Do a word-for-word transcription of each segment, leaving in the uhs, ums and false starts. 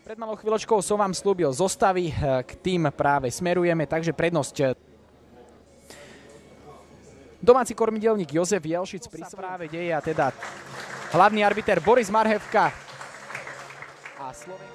Pred malou chvíľočkou som vám slúbil zostavy, k tým práve smerujeme, takže prednosť. Domáci kormidelník Jozef Jelšic pri sa práve deje a teda hlavný arbiter Boris Marhevka a Slovensko.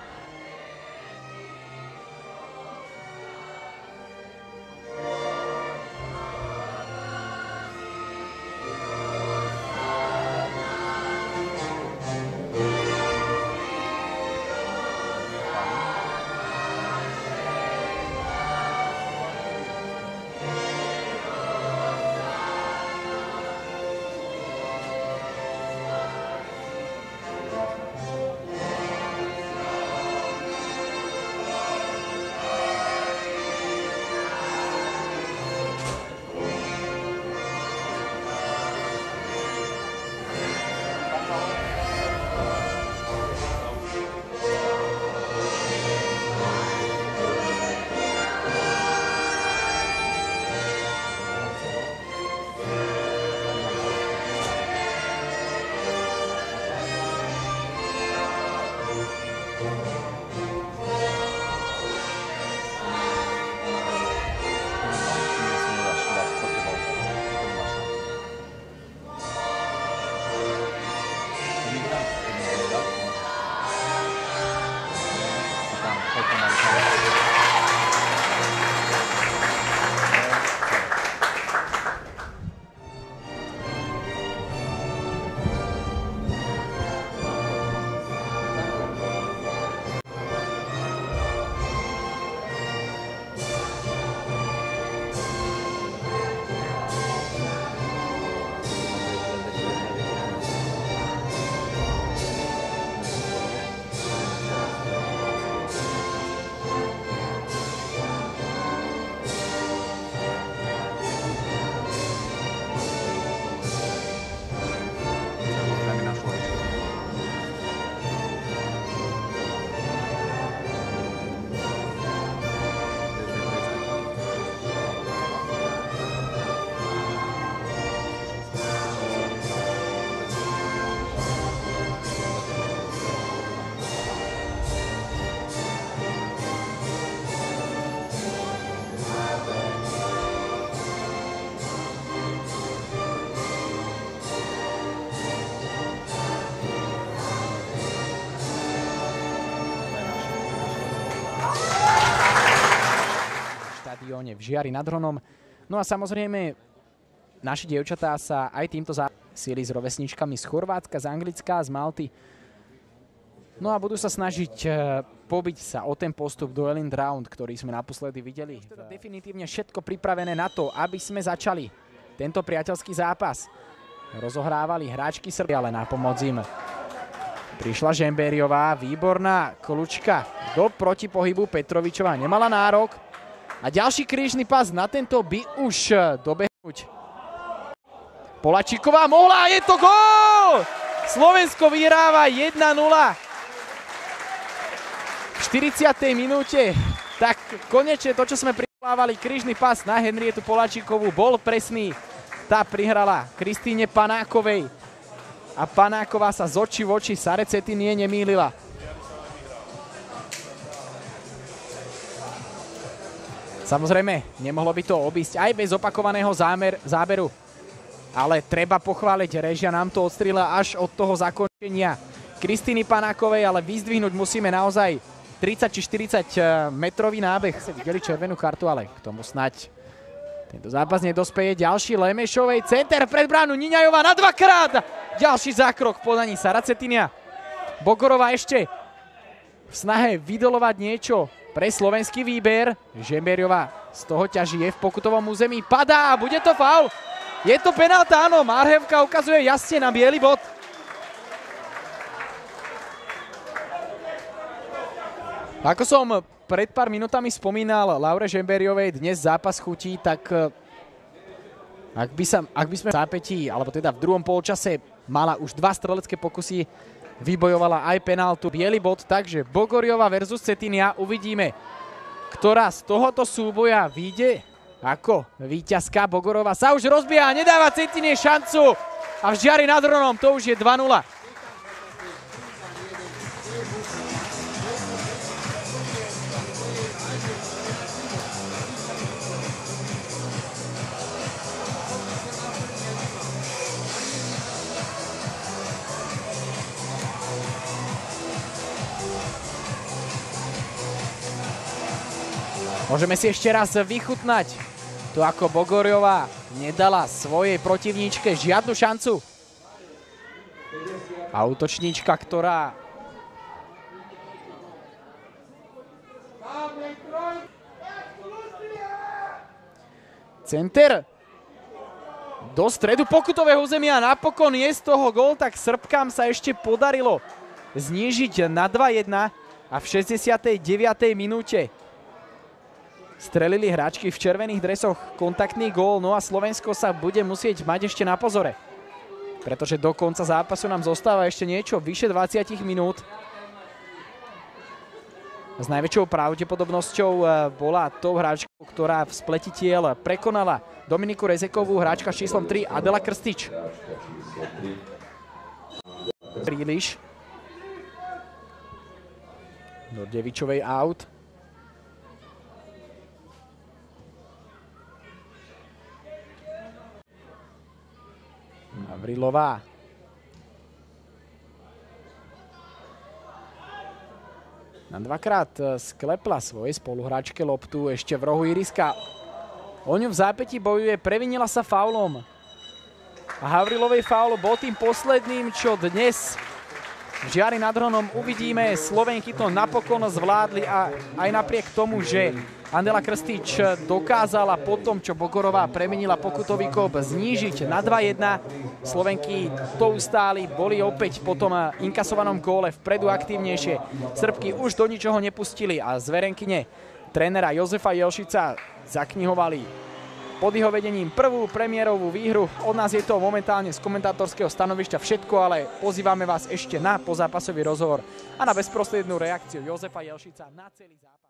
V Žiari nad Hronom. No a samozrejme, naši dievčatá sa aj týmto zásili s rovesničkami z Chorvátska, z Anglicka, z Malty. No a budú sa snažiť pobiť sa o ten postup do Elite Round, ktorý sme naposledy videli. Teda definitívne všetko pripravené na to, aby sme začali tento priateľský zápas. Rozohrávali hráčky Srby, ale na pomoc im prišla Žembériová, výborná kľúčka do protipohybu. Petrovičová nemala nárok. A ďalší krížny pas na tento by už dobehnúť. Polačíková mohla a je to gól! Slovensko vyhráva jeden nula. V štyridsiatej minúte. Tak konečne to, čo sme privolávali, krížny pas na Henrietu Polačíkovú, bol presný. Tá prihrala Kristíne Panákovej. A Panáková sa z očí v oči Saracetinie nemýlila. Samozrejme, nemohlo by to obísť aj bez opakovaného zámer, záberu. Ale treba pochváliť, režia nám to odstrila až od toho zakončenia Kristýny Panákovej, ale vyzdvihnúť musíme naozaj tridsať či štyridsať metrový nábeh. Videli červenú kartu, ale k tomu snať tento zápas nedospeje. Ďalší Lemešovej, center pred bránu, Niňajová na dvakrát. Ďalší zákrok v podaní Saracetinia. Bogorová ešte v snahe vydolovať niečo pre slovenský výber. Žembériová z toho ťaží, je v pokutovom území, padá, bude to faul. Je to penálta, áno, Marhevka ukazuje jasne na biely bod. Ako som pred pár minútami spomínal Laure Žembériovej, dnes zápas chutí, tak ak by, sa, ak by sme v zápätí, alebo teda v druhom polčase mala už dva strelecké pokusy, vybojovala aj penáltu, biely bod, takže Bogoriová versus Cetínia. Uvidíme, ktorá z tohoto súboja vyjde ako víťazka. Bogorová sa už rozbieha, nedáva Cetínie šancu a v Žiari nad Hronom to už je dva nula. Môžeme si ešte raz vychutnať to, ako Bogoriová nedala svojej protivníčke žiadnu šancu. A útočníčka, ktorá center do stredu pokutového územia. Napokon je z toho gól, tak Srbkám sa ešte podarilo znížiť na dva jedna a v šesťdesiatej deviatej minúte strelili hráčky v červených dresoch kontaktný gól, no a Slovensko sa bude musieť mať ešte na pozore, pretože do konca zápasu nám zostáva ešte niečo vyše dvadsať minút. S najväčšou pravdepodobnosťou bola tou hráčkou, ktorá v spleti tiel prekonala Dominiku Rezekovú, hráčka s číslom tri Adela Krstič. Príliš. Do Devičovej out. Avrilová. Na dvakrát sklepla svojej spoluhráčke loptu, ešte v rohu Iriska. O ňu v zápäti bojuje, previnila sa faulom. A Havrilovej faul bol tým posledným, čo dnes v Žiari nad Hronom uvidíme. Slovenky to napokon zvládli a aj napriek tomu, že Andela Krstič dokázala po tom, čo Bogorová premenila pokutový kop, znížiť na dva jedna. Slovenky to ustáli, boli opäť po tom inkasovanom góle vpredu aktívnejšie. Srbky už do ničoho nepustili a zverenkyne trénera Jozefa Jelšica zaknihovali pod jeho vedením prvú premiérovú výhru. Od nás je to momentálne z komentátorského stanovišťa všetko, ale pozývame vás ešte na pozápasový rozhovor a na bezprostrednú reakciu Jozefa Jelšica na celý zápas.